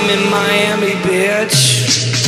I'm in Miami, bitch.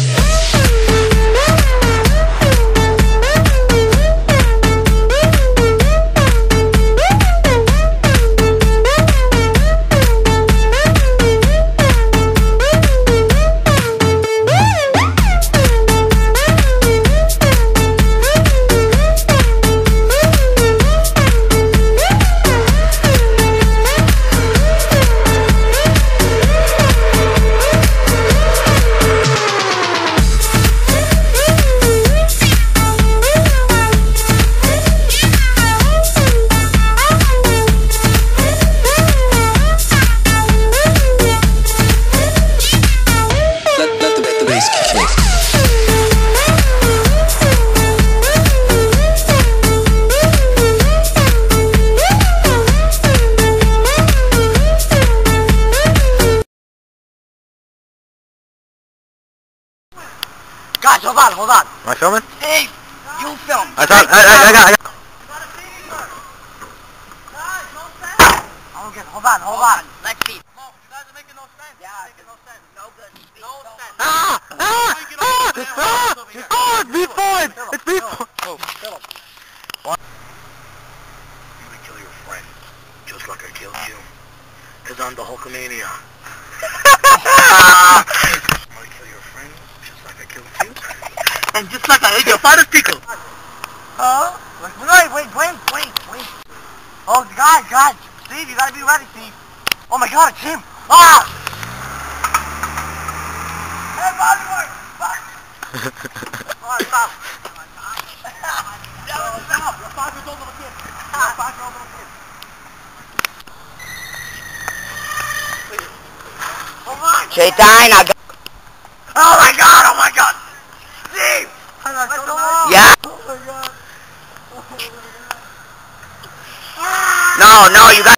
Guys, hold on. Am I filming? Hey, you film. I got. Okay, hold on. Let's see. You guys are making no sense. Yeah, making no sense. No good. No sense. It's beef point! It's beef point! Oh, kill him. I'm gonna kill your friend, just like I killed you. Cause I'm the Hulkamania. I'm gonna kill your friend, just like I killed you. And just like I ate your father's pickle. Huh? Wait. Oh, guys. Steve, you gotta be ready, Steve. Oh my god, it's him. Ah! Hey, bodyguard! Alright, stop. Stop. You're 5 years old little kid. You're a 5-year-old little kid. Hold on. Shaitan, I got... Oh my god! Steve! Yeah? Oh my god. No, you got...